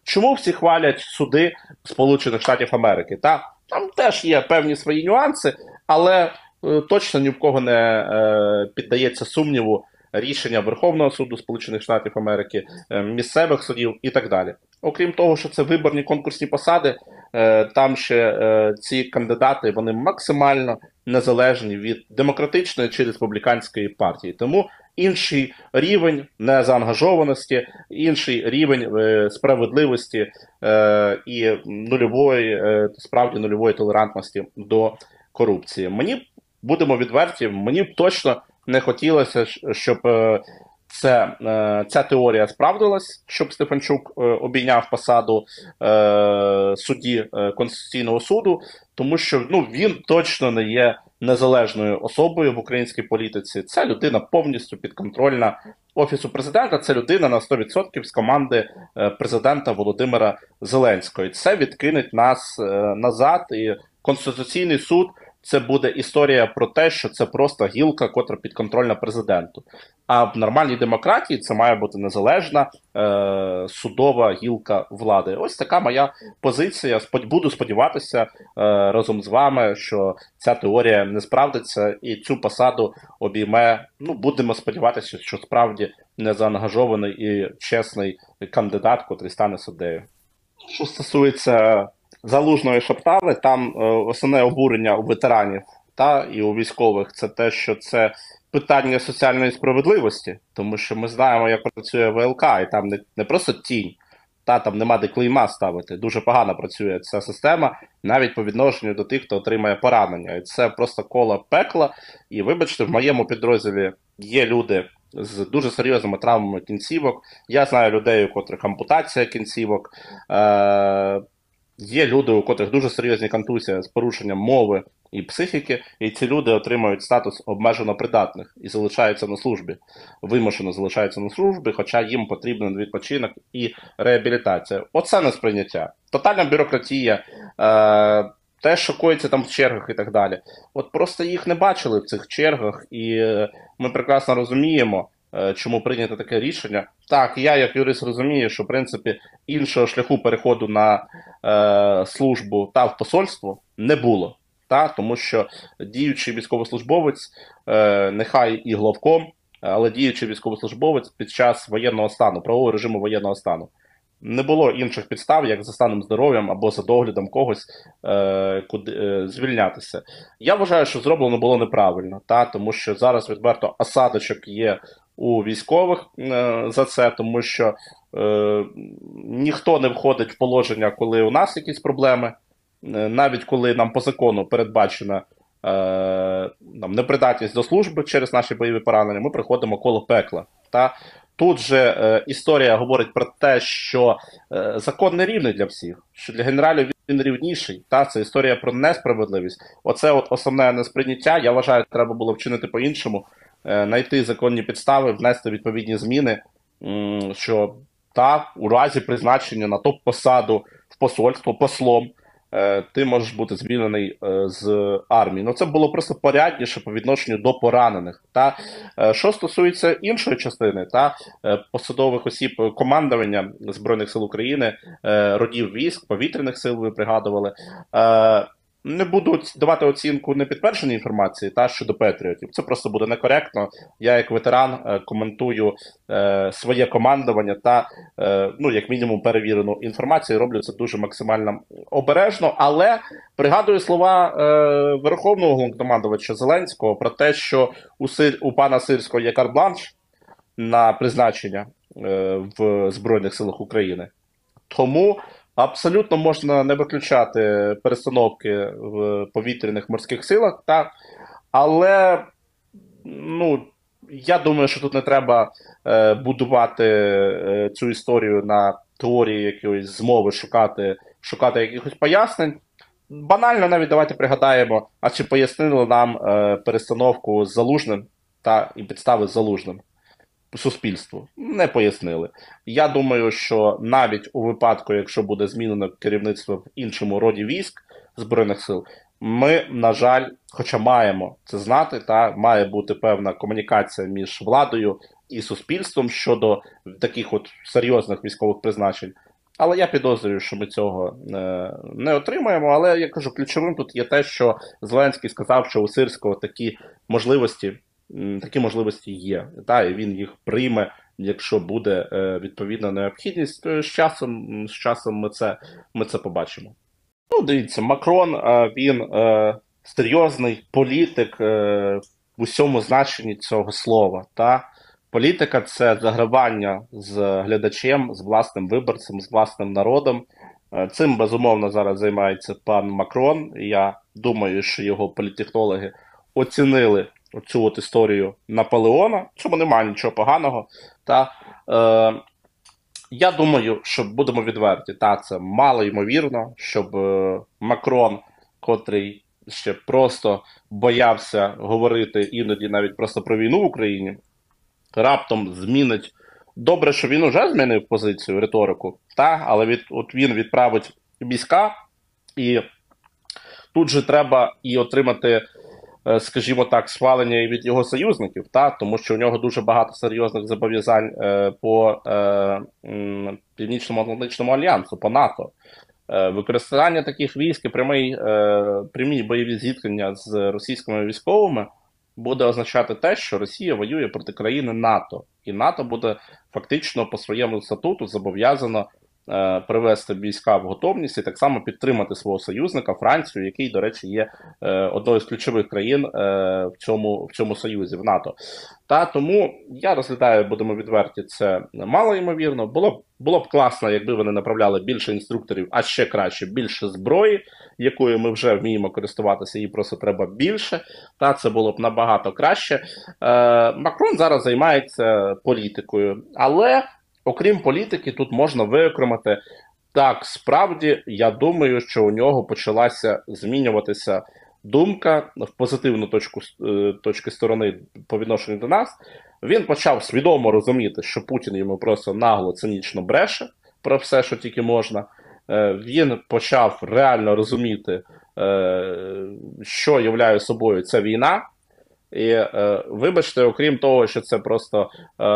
Чому всі хвалять суди Сполучених Штатів Америки? Там теж є певні свої нюанси, але точно ні в кого не піддається сумніву рішення Верховного суду Сполучених Штатів Америки, місцевих судів і так далі. Окрім того, що це виборні конкурсні посади, там ще ці кандидати вони максимально незалежні від демократичної чи республіканської партії. Тому інший рівень незаангажованості, інший рівень справедливості і справді нульової толерантності до корупції. Будемо відверті, мені б точно не хотілося, щоб ця теорія справдилась, щоб Стефанчук обійняв посаду судді Конституційного суду, тому що він точно не є незалежною особою в українській політиці. Це людина повністю підконтрольна Офісу президента, це людина на 100% з команди президента Володимира Зеленського. І це відкинуть нас назад, і Конституційний суд це буде історія про те, що це просто гілка, котра підконтрольна президенту. А в нормальній демократії це має бути незалежна судова гілка влади. Ось така моя позиція. Буду сподіватися разом з вами, що ця теорія не справдиться і цю посаду обійме, будемо сподіватися, що справді незаангажований і чесний кандидат, котрий стане суддею. Що стосується Залужної Шаптали, там основне обурення у ветеранів і у військових це те, що це питання соціальної справедливості, тому що ми знаємо, як працює ВЛК, і там не просто тінь, там нема де клейма ставити. Дуже погано працює ця система, навіть по відношенню до тих, хто отримає поранення. І це просто коло пекла. І вибачте, в моєму підрозділі є люди з дуже серйозними травмами кінцівок. Я знаю людей, у котрих ампутація кінцівок. Є люди, у котрих дуже серйозні контузії з порушенням мови і психіки, і ці люди отримують статус обмежено придатних і залишаються на службі, вимушено залишаються на службі, хоча їм потрібен відпочинок і реабілітація. Оце несприйняття. Тотальна бюрократія, те, що коїться там в чергах і так далі. От просто їх не бачили в цих чергах, і ми прекрасно розуміємо, чому прийнято таке рішення. Так, я як юрист розумію, що в принципі іншого шляху переходу на службу та в посольство не було. Тому що діючий військовослужбовець, нехай і главком, але діючий військовослужбовець під час воєнного стану, правового режиму воєнного стану, не було інших підстав, як за станом здоров'ям або за доглядом когось звільнятися. Я вважаю, що зроблено було неправильно, тому що зараз відверто осадочок є у військових за це, тому що ніхто не входить в положення, коли у нас якісь проблеми, навіть коли нам по закону передбачена непридатність до служби через наші бойові поранення, ми приходимо коло пекла. Тут же історія говорить про те, що закон не рівний для всіх, що для генералів він рівніший. Це історія про несправедливість. Оце основне несприйняття. Я вважаю, треба було вчинити по-іншому, знайти законні підстави, внести відповідні зміни, що у разі призначення на топ-посаду в посольство послом, ти можеш бути звільнений з армії. Це було просто порядніше по відношенню до поранених. Що стосується іншої частини, посадових осіб командування Збройних сил України, родів військ, повітряних сил, ви пригадували, не буду давати оцінку непідтвердженій інформації щодо Петріотів. Це просто буде некоректно. Я як ветеран коментую своє командування як мінімум перевірену інформацію. Роблю це дуже максимально обережно, але пригадую слова Верховного Головнокомандувача Зеленського про те, що у пана Сирського є карт-бланш на призначення в Збройних силах України. Тому абсолютно можна не виключати перестановки в повітряних морських силах, але я думаю, що тут не треба будувати цю історію на теорії якоїсь змови, шукати якихось пояснень. Банально навіть давайте пригадаємо, а чи пояснили нам перестановку з Залужним і підстави з Залужним суспільству? Не пояснили. Я думаю, що навіть у випадку, якщо буде змінено керівництво в іншому роді військ Збройних сил, ми, на жаль, хоча маємо це знати, має бути певна комунікація між владою і суспільством щодо таких серйозних військових призначень. Але я підозрюю, що ми цього не отримаємо. Але я кажу, ключовим тут є те, що Зеленський сказав, що у Сирського такі можливості є. Та, і він їх прийме, якщо буде відповідна необхідність. То з часом ми це побачимо. Ну, дивіться, Макрон, він серйозний політик в усьому значенні цього слова. Та? Політика це загравання з глядачем, з власним виборцем, з власним народом. Цим, безумовно, зараз займається пан Макрон. І я думаю, що його політтехнологи оцінили оцю от історію Наполеона, в чому немає нічого поганого. Та? Я думаю, що будемо відверті, це мало ймовірно, щоб Макрон, котрий ще просто боявся говорити іноді навіть просто про війну в Україні, раптом змінить. Добре, що він уже змінив позицію, риторику, але от він відправить війська, і тут же треба і отримати, скажімо так, схвалення і від його союзників, тому що у нього дуже багато серйозних зобов'язань по Північному Альянсу, по НАТО. Використання таких військ і прямі бойові зіткнення з російськими військовими буде означати те, що Росія воює проти країни НАТО. І НАТО буде фактично по своєму статуту зобов'язано привести війська в готовність і так само підтримати свого союзника Францію, який, до речі, є одною з ключових країн в цьому союзі, в НАТО. Тому я розглядаю, будемо відверті, це мало ймовірно. Було б класно, якби вони направляли більше інструкторів, а ще краще, більше зброї, якою ми вже вміємо користуватися, її просто треба більше. Це було б набагато краще. Макрон зараз займається політикою, але окрім політики, тут можна виокремити. Так, справді, я думаю, що у нього почалася змінюватися думка в позитивну точку сторони по відношенню до нас. Він почав свідомо розуміти, що Путін йому просто нагло, цинічно бреше про все, що тільки можна. Він почав реально розуміти, що являє собою ця війна. І вибачте, окрім того, що це просто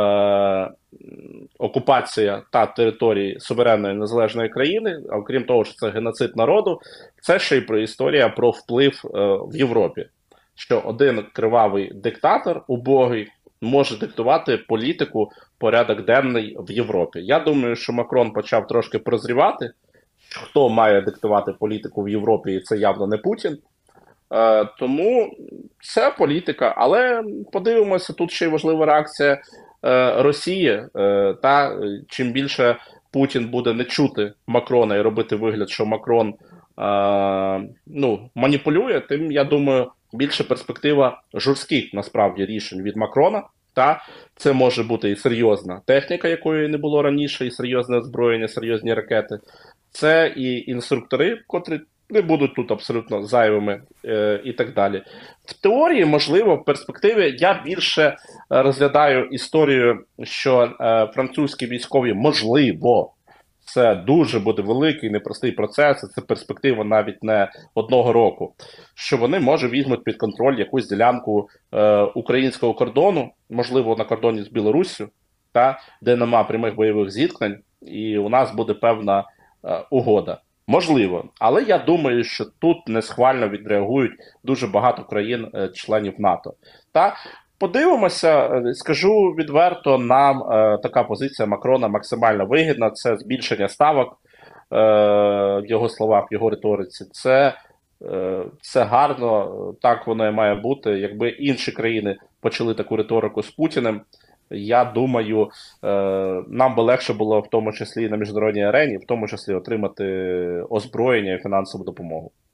окупація території суверенної незалежної країни, а окрім того, що це геноцид народу, це ще й історія про вплив в Європі. Що один кривавий диктатор, убогий, може диктувати політику, порядок денний в Європі. Я думаю, що Макрон почав трошки прозрівати, хто має диктувати політику в Європі, і це явно не Путін. Тому це політика, але подивимося, тут ще й важлива реакція Росії. Чим більше Путін буде не чути Макрона і робити вигляд, що Макрон маніпулює, тим, я думаю, більше перспектива жорстких, насправді, рішень від Макрона. Це може бути і серйозна техніка, якої не було раніше, і серйозне озброєння, серйозні ракети. Це і інструктори, котрі не будуть тут абсолютно зайвими і так далі. В теорії, можливо, в перспективі я більше розглядаю історію, що французькі військові, можливо, це дуже буде великий, непростий процес, це перспектива навіть не одного року, що вони, може, візьмуть під контроль якусь ділянку українського кордону, можливо, на кордоні з Білоруссю, де нема прямих бойових зіткнень, і у нас буде певна угода. Можливо, але я думаю, що тут несхвально відреагують дуже багато країн-членів НАТО. Подивимося, скажу відверто, нам така позиція Макрона максимально вигідна. Це збільшення ставок, в його словах, в його риториці. Це гарно, так воно і має бути. Якби інші країни почали таку риторику з Путіним, я думаю, нам би легше було в тому числі на міжнародній арені, в тому числі отримати озброєння і фінансову допомогу.